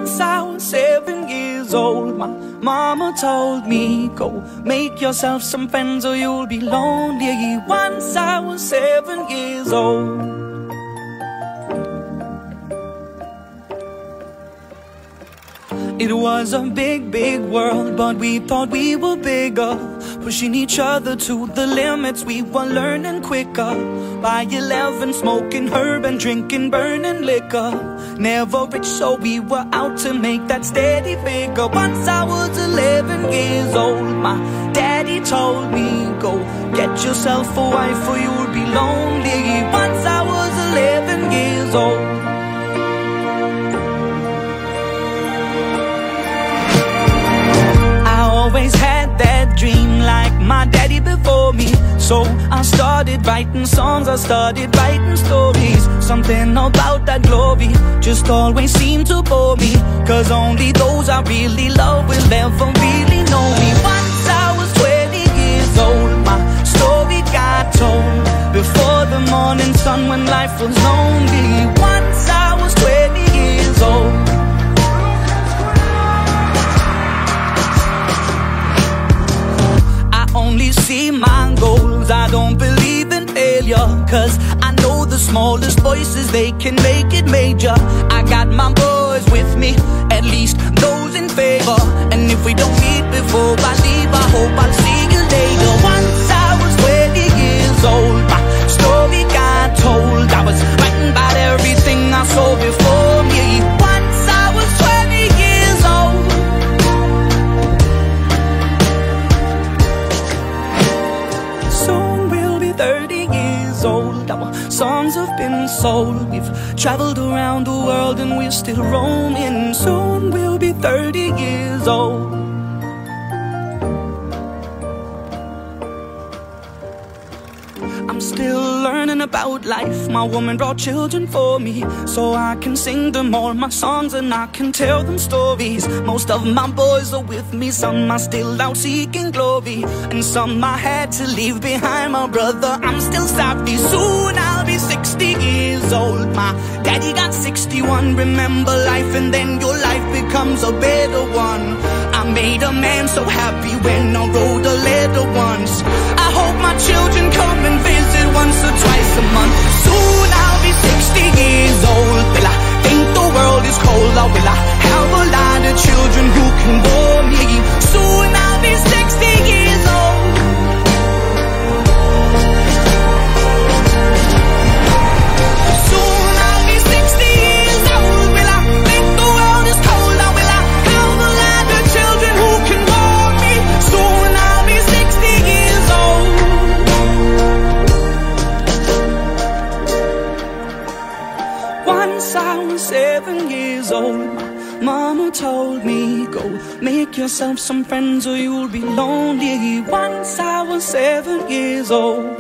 Once I was 7 years old, my mama told me, go make yourself some friends or you'll be lonely. Once I was 7 years old. It was a big, big world, but we thought we were bigger, pushing each other to the limits. We were learning quicker. By 11, smoking herb and drinking burning liquor. Never rich, so we were out to make that steady figure. Once I was 11 years old, my daddy told me, go get yourself a wife or you'll be lonely. Once I was 11 years old. Always had that dream like my daddy before me. So I started writing songs, I started writing stories. Something about that glory just always seemed to bore me, cause only those I really love will ever really know me. Once I was 20 years old, my story got told before the morning sun when life was lonely. Once I was 20 years old. Only see my goals, I don't believe in failure, cause I know the smallest voices, they can make it major. I got my boys with me, at least those in favor. And if we don't meet before I leave, I hope I'll see you later. Once I was 20 years old, my story got told. I was writing about everything I saw before me. Once I was 20 years old. Soon we'll be 30 years old. Our songs have been sold. We've traveled around the world and we're still roaming. Soon we'll be 30 years old. I'm still learning about life. My woman brought children for me, so I can sing them all my songs and I can tell them stories. Most of my boys are with me, some are still out seeking glory, and some I had to leave behind. My brother, I'm still sorry. Soon I'll be 60 years old. My daddy got 61. Remember life and then your life becomes a better one. I made a man so happy when I wrote a letter once. I hope my children come and visit once or twice a month. Soon I'll be 60 years old. Will I think the world is cold, or will I have a lot of children who can bore me? Soon I'll be 60 years old. Soon I'll be 60 years old. Will I think the world is cold, or will I have a lot of children who can bore me? Soon I'll be 60 years old. Once I was 7 years old, my mama told me, go make yourself some friends or you'll be lonely. Once I was 7 years old.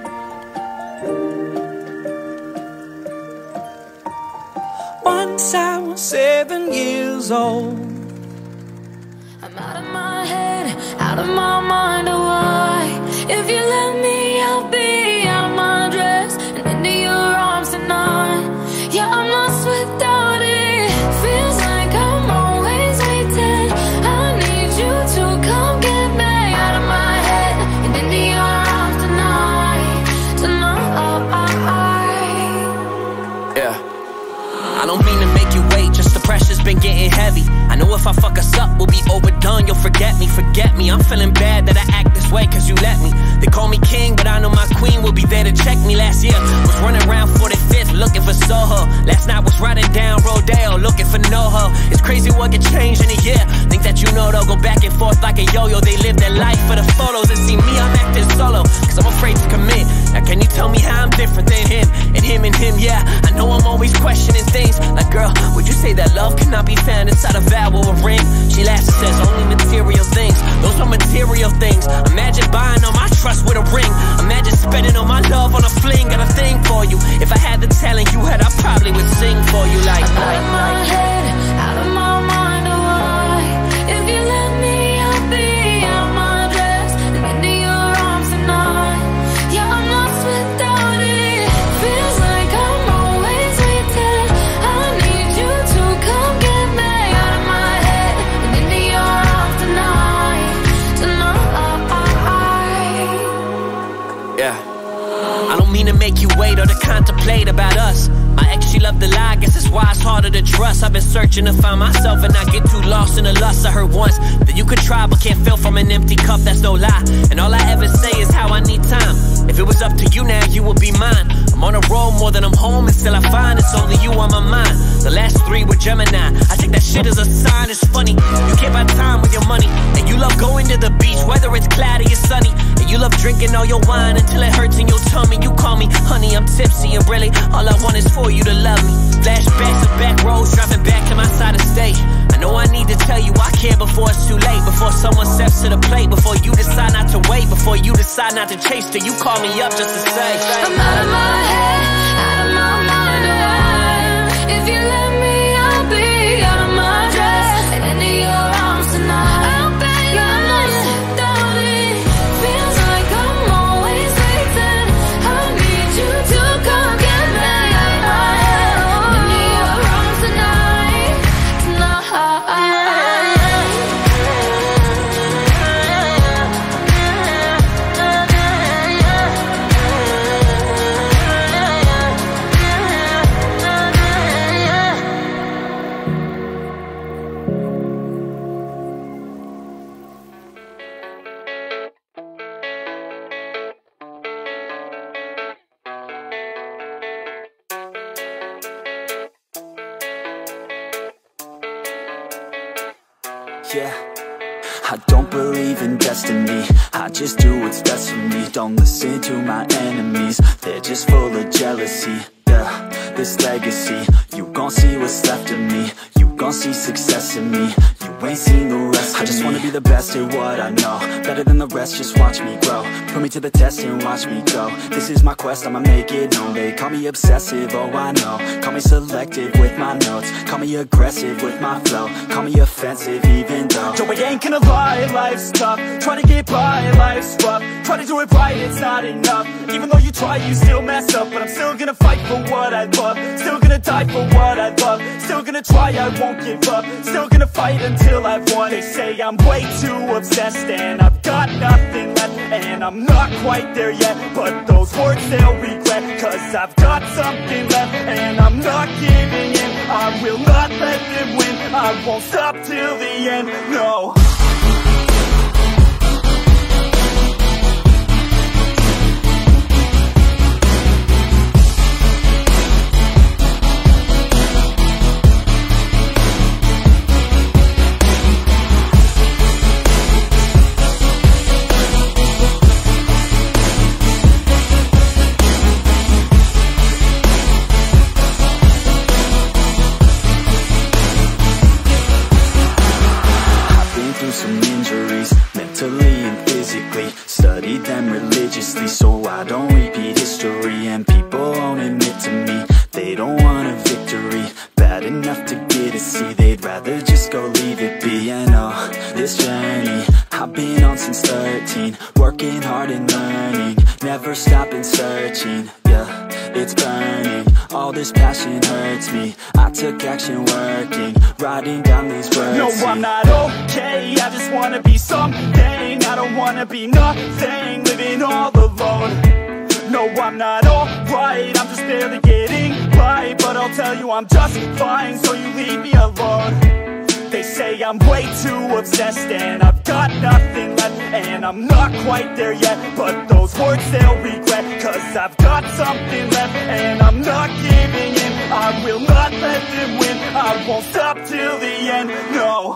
Once I was 7 years old. I'm out of my head, out of my mind, oh why? If you let me, I'll be out of my dress and into your arms tonight. Yeah, I'm lost without it. Feels like I'm always waiting. I need you to come get me out of my head and into your arms tonight. Yeah. I don't mean to make you wait, just the pressure's been getting heavy. I know if I fuck us up, we'll be overdone. You'll forget me. I'm feeling bad that I act this way cause you let me. They call me king, but I know my queen will be there to check me. Last year, was running around 45th looking for Soho. Last night was riding down Rodeo looking for NoHo. It's crazy what can change in a year. Think that you know they'll go back and forth like a yo-yo. They live their life for the photos and see me, I'm acting solo cause I'm afraid to commit. Now can you tell me how I'm different than him? And him, yeah. I know I'm always questioning things like, girl, would you say that love cannot be found inside a vow or a ring? She laughs and says only material things. Those are material things. Imagine buying all my trust with a ring. Imagine spending all my love on a fling. Got a thing for you. If I had the talent you had, I probably would sing for you like. I'm out of my head, out of my mind, oh why? If you let me, I'll be out of my dress and into your arms tonight. Yeah, I'm lost without it. Feels like I'm always waiting. I need you to come get me contemplate about us. My ex, she loved to lie, guess that's why it's harder to trust. I've been searching to find myself and I get too lost in the lust. I heard once that you could try but can't fill from an empty cup, that's no lie. And all I ever say is how I need time. If it was up to you now, you would be mine. I'm on a roll more than I'm home, and still I find it's only you on my mind. The last 3 were Gemini, I take that shit as a sign. It's funny, you can't buy time with your money. And you love going to the beach, whether it's cloudy or sunny. And you love drinking all your wine until it hurts in your tummy. You call me honey, I'm tipsy, and really all I want is for you to love me. Flashbacks of back roads, driving back to my side of state. I know I need to tell you I care before it's too late. Before someone steps to the plate, before you decide not to wait, before you decide not to chase, till you call me up just to say I'm out of my head, out of my mind, a while. If you let me, I'll be out of my dress and into your arms tonight. I'll bet you're not down. It feels like I'm always waiting. I need you to come get me out of my head and into your arms tonight, tonight. Yeah, I don't believe in destiny, I just do what's best for me. Don't listen to my enemies, they're just full of jealousy. Yeah, this legacy, you gon' see what's left of me. You gon' see success in me, you ain't seen the rest of me. I just wanna be the best at what I know, better than the rest, just watch me grow. Put me to the test and watch me go. This is my quest, I'ma make it known. They call me obsessive, oh I know. Call me selective with my notes, call me aggressive with my flow, call me offensive even though Joe, I ain't gonna lie, life's tough. Try to get by, life's rough. Try to do it right, it's not enough. Even though you try, you still mess up. But I'm still gonna fight for what I love, still gonna die for what I love, still gonna try, I won't give up, still gonna fight until I've won. They say I'm way too obsessed and I've got nothing left, and I'm not quite there yet, but those words they'll regret, cause I've got something left and I'm not giving in. I will not let them win, I won't stop till the end, no. Studied them religiously so I don't repeat history. And people won't admit to me they don't want a victory bad enough to get a C. They'd rather just go leave it be. And oh, this journey I've been on since 13, working hard and learning, never stopping searching. Yeah, it's burning, all this passion hurts me. I took action working, writing down these words. No, I'm not okay, I just wanna be something. I don't wanna be nothing, living all alone. No, I'm not alright, I'm just barely getting by. But I'll tell you I'm just fine, so you leave me alone. They say I'm way too obsessed and I've got nothing left, and I'm not quite there yet, but those words they'll regret, cause I've got something left and I'm not giving in. I will not let them win, I won't stop till the end, no.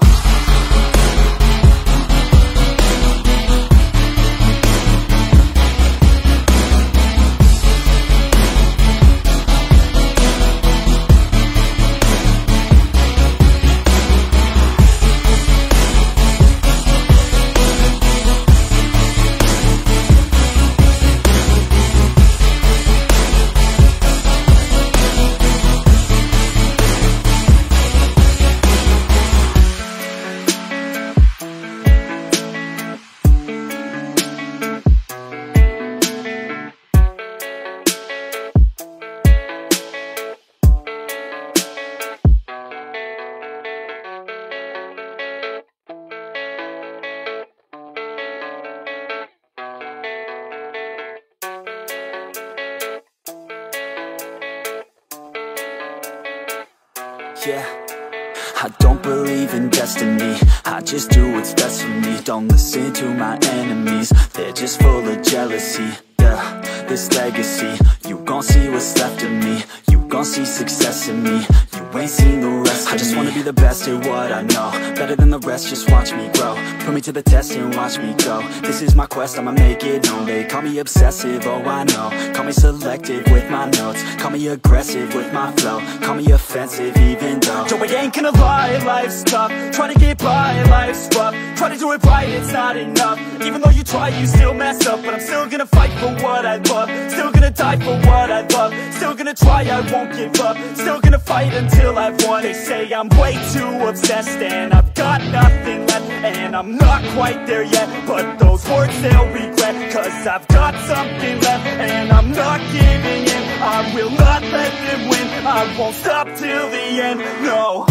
yeah. I don't believe in destiny, I just do what's best for me. Don't listen to my enemies, they're just full of jealousy. Yeah, this legacy, you gon' see what's left of me. You gon' see success in me, you ain't seen the rest of me. I just wanna be the best at what I know, better than the rest, just watch me grow. Put me to the test and watch me go. This is my quest, I'ma make it known. They call me obsessive, oh I know. Call me selective with my notes, call me aggressive with my flow, call me offensive even though Joe, I ain't gonna lie, life's tough. Try to get by, life's rough. Try to do it right, it's not enough. Even though you try, you still mess up. But I'm still gonna fight for what I love, still gonna die for what I love, still gonna try, I won't give up, still gonna fight until I've won. They say I'm way too obsessed and I've got nothing left, and I'm not quite there yet, but those words they'll regret, cause I've got something left and I'm not giving in. I will not let them win, I won't stop till the end, no.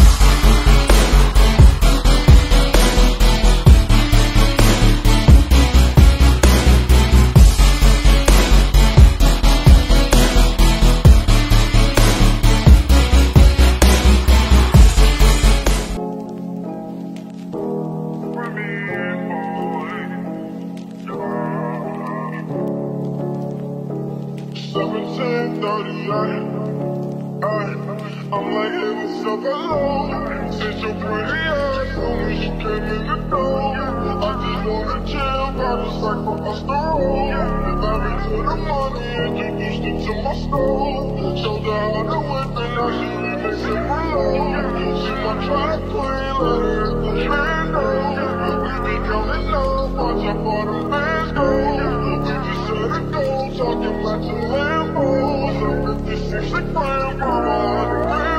I'm like heaven so alone. Since your pretty eyes, soon as you came in the door, I just wanna chill, gotta sacrifice the road. Married to the money, introduced her to my stove. Showed her how to whip and now she remix it for low. She might try to play, let her at the window. We be coming up, watch out for them bands go. We just set a goal, talking about your Lambos. 56 a gram, mama.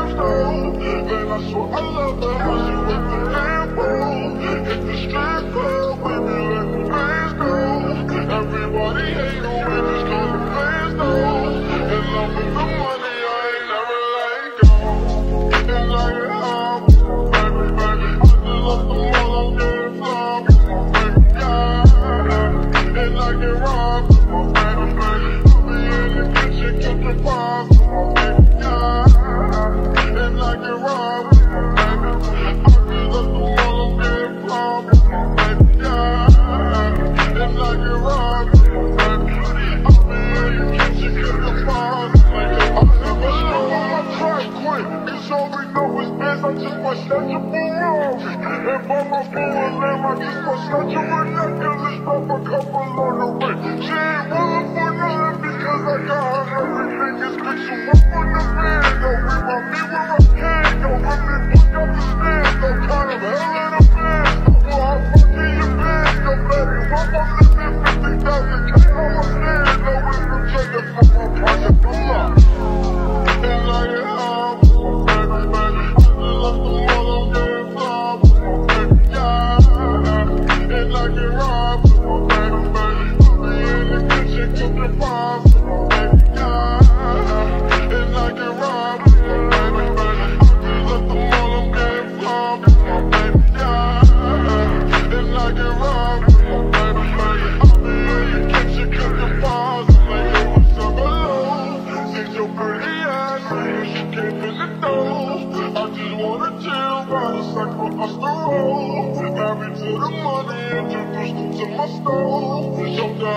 Man, I swear I love her, how she with the Lambo. Hit the strip club, we be let the fans go. Everybody hate you, we just call the fans though. In love with the money, I ain't never letting go. And I get high with my baby, baby. I just love them all, I'm getting fly with my baby, yeah. And I get robbed with my baby, baby. I be in the kitchen, cooking pies with my baby, yeah. And I get robbed with my baby. I just love them all, I'm getting fly with my baby, yeah. And I get robbed with my baby. I be in the kitchen, cooking pies with my baby. I never slow on my track quick, cause all we know is biz, I just might snatch a Ferrari. If I'm a fool of lamb, I just might snatch a ridiculous, drop a couple on the way. She ain't willing for nothing because I got her everything is good, so up on the bed, though. Remind me where I can, though. Let me push up the stairs, though. Kind of hell in a bed, well, I'll fuck in your bed, though, baby. Once I'm living 50,000 K on my stand, though. It's the trigger from my pocket to lock. And I get high with my baby, baby. I just love them all, I'm getting fly with my baby, yeah. And I get robbed with my baby, baby. I be in the kitchen cooking pies with my baby, yeah. And I get robbed with my baby, baby. I just love them all, I'm getting fly with my baby, yeah. And I get robbed with my baby, baby. I be in the kitchen cooking pies with my baby, what's up, hello? Since your pretty ass, man, she came in the door. I just wanna chill, gotta sacrifice the road. Married to the money, introduced her to my stove. Showed her